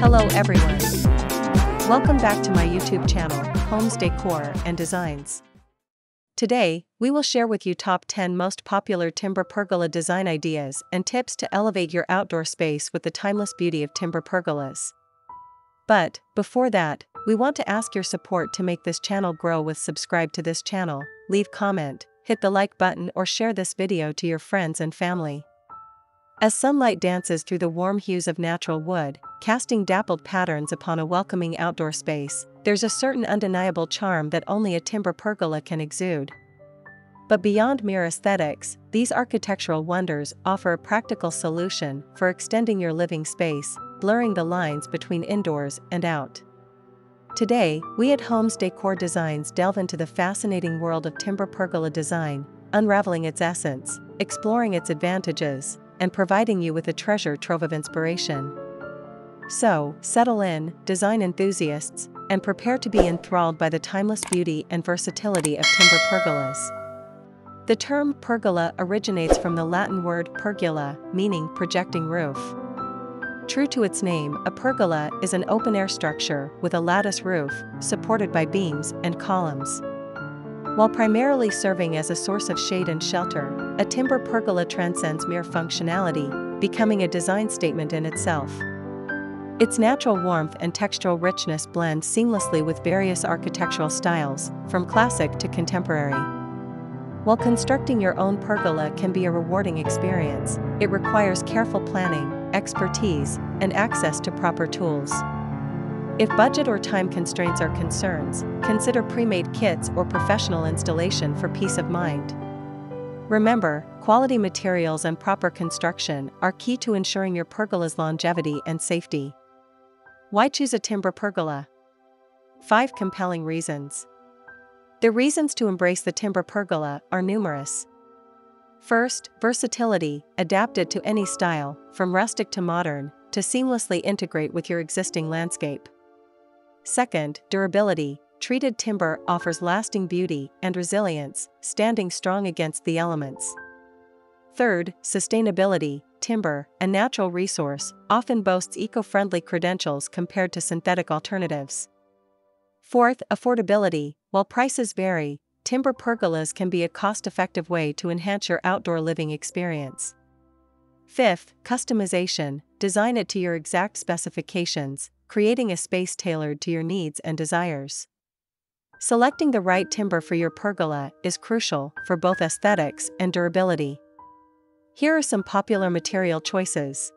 Hello everyone. Welcome back to my YouTube channel, Homes Decor and Designs. Today, we will share with you top 10 most popular timber pergola design ideas and tips to elevate your outdoor space with the timeless beauty of timber pergolas. But, before that, we want to ask your support to make this channel grow with subscribe to this channel, leave comment, hit the like button or share this video to your friends and family. As sunlight dances through the warm hues of natural wood, casting dappled patterns upon a welcoming outdoor space, there's a certain undeniable charm that only a timber pergola can exude. But beyond mere aesthetics, these architectural wonders offer a practical solution for extending your living space, blurring the lines between indoors and out. Today, we at Homes Decor Designs delve into the fascinating world of timber pergola design, unraveling its essence, exploring its advantages, and providing you with a treasure trove of inspiration. So, settle in, design enthusiasts, and prepare to be enthralled by the timeless beauty and versatility of timber pergolas. The term pergola originates from the Latin word pergula, meaning projecting roof. True to its name, a pergola is an open-air structure with a lattice roof, supported by beams and columns. While primarily serving as a source of shade and shelter, a timber pergola transcends mere functionality, becoming a design statement in itself. Its natural warmth and textural richness blend seamlessly with various architectural styles, from classic to contemporary. While constructing your own pergola can be a rewarding experience, it requires careful planning, expertise, and access to proper tools. If budget or time constraints are concerns, consider pre-made kits or professional installation for peace of mind. Remember, quality materials and proper construction are key to ensuring your pergola's longevity and safety. Why choose a timber pergola? 5 compelling reasons. The reasons to embrace the timber pergola are numerous. First, versatility, adapted to any style, from rustic to modern, to seamlessly integrate with your existing landscape. Second, durability, treated timber offers lasting beauty and resilience, standing strong against the elements. Third, sustainability, timber, a natural resource, often boasts eco-friendly credentials compared to synthetic alternatives. Fourth, affordability, while prices vary, timber pergolas can be a cost-effective way to enhance your outdoor living experience. Fifth, customization, design it to your exact specifications, creating a space tailored to your needs and desires. Selecting the right timber for your pergola is crucial for both aesthetics and durability. Here are some popular material choices.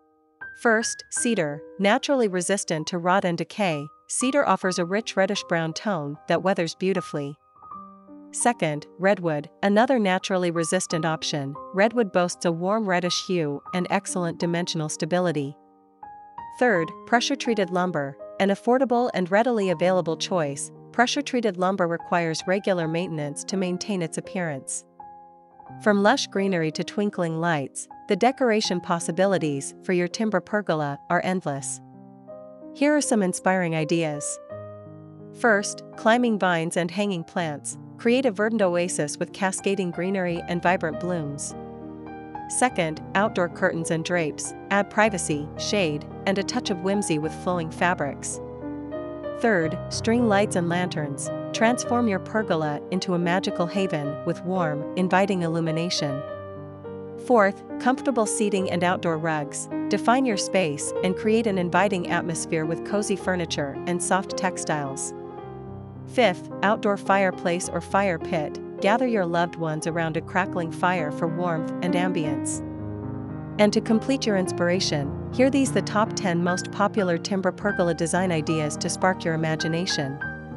First, cedar, naturally resistant to rot and decay, cedar offers a rich reddish-brown tone that weathers beautifully. Second, redwood, another naturally resistant option. Redwood boasts a warm reddish hue and excellent dimensional stability. Third, pressure-treated lumber, an affordable and readily available choice. Pressure-treated lumber requires regular maintenance to maintain its appearance. From lush greenery to twinkling lights, the decoration possibilities for your timber pergola are endless. Here are some inspiring ideas. First, climbing vines and hanging plants. Create a verdant oasis with cascading greenery and vibrant blooms. Second, outdoor curtains and drapes. Add privacy, shade, and a touch of whimsy with flowing fabrics. Third, string lights and lanterns. Transform your pergola into a magical haven with warm, inviting illumination. Fourth, comfortable seating and outdoor rugs. Define your space and create an inviting atmosphere with cozy furniture and soft textiles. Fifth, outdoor fireplace or fire pit. Gather your loved ones around a crackling fire for warmth and ambience. And to complete your inspiration, here these the top 10 most popular timber pergola design ideas to spark your imagination.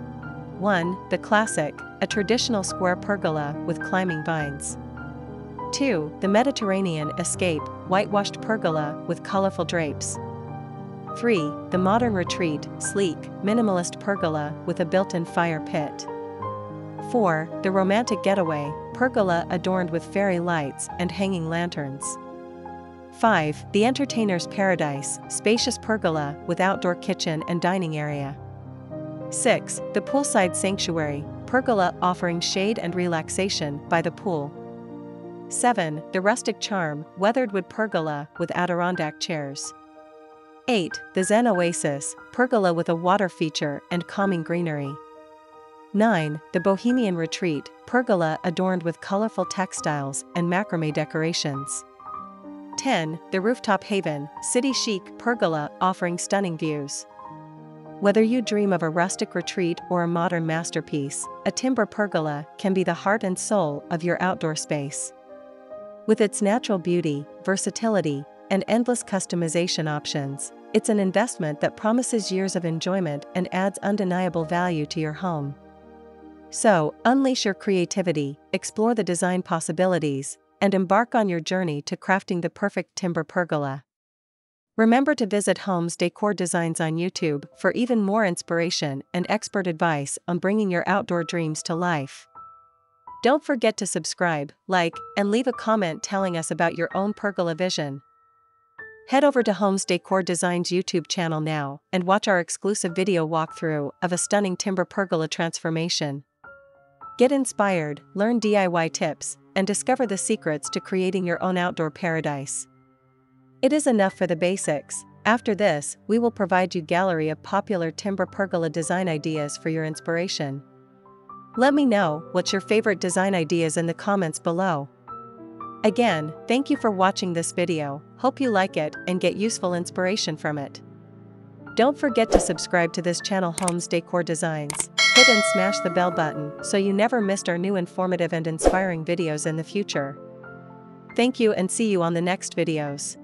1. The classic, a traditional square pergola with climbing vines. 2. The Mediterranean escape, whitewashed pergola with colorful drapes. 3. The modern retreat, sleek, minimalist pergola with a built-in fire pit. 4. The romantic getaway, pergola adorned with fairy lights and hanging lanterns. 5. The entertainer's paradise, spacious pergola with outdoor kitchen and dining area. 6. The poolside sanctuary, pergola offering shade and relaxation by the pool. 7. The rustic charm, weathered wood pergola with Adirondack chairs. 8. The Zen Oasis, pergola with a water feature and calming greenery. 9. The Bohemian Retreat, pergola adorned with colorful textiles and macrame decorations. 10. The Rooftop Haven, city chic pergola offering stunning views. Whether you dream of a rustic retreat or a modern masterpiece, a timber pergola can be the heart and soul of your outdoor space. With its natural beauty, versatility, and endless customization options, it's an investment that promises years of enjoyment and adds undeniable value to your home. So, unleash your creativity, explore the design possibilities, and embark on your journey to crafting the perfect timber pergola. Remember to visit Homes Decor Designs on YouTube for even more inspiration and expert advice on bringing your outdoor dreams to life. Don't forget to subscribe, like, and leave a comment telling us about your own pergola vision. Head over to Homes Decor Designs YouTube channel now and watch our exclusive video walkthrough of a stunning timber pergola transformation. Get inspired, learn DIY tips, and discover the secrets to creating your own outdoor paradise. It is enough for the basics. After this, we will provide you a gallery of popular timber pergola design ideas for your inspiration. Let me know what's your favorite design ideas in the comments below. Again, thank you for watching this video, hope you like it and get useful inspiration from it. Don't forget to subscribe to this channel Homes Decor Designs, hit and smash the bell button so you never missed our new informative and inspiring videos in the future. Thank you and see you on the next videos.